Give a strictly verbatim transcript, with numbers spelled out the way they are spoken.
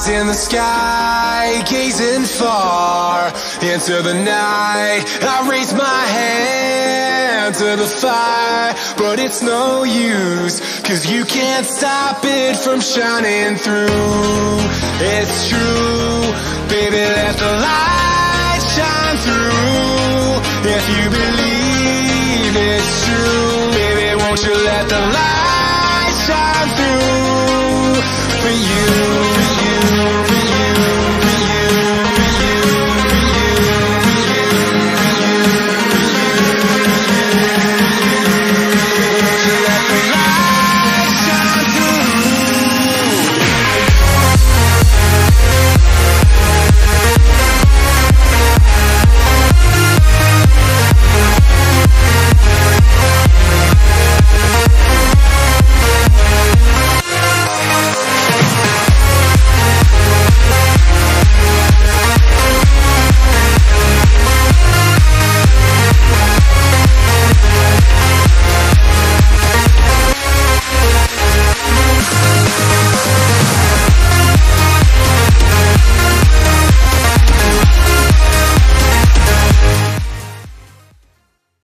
eyes in the sky, gazing far into the night. I raise my hand to the fire, but it's no use, 'cause you can't stop it from shining through. It's true, baby, let the light shine through. If you believe it's true, baby, won't you let the light shine through for you?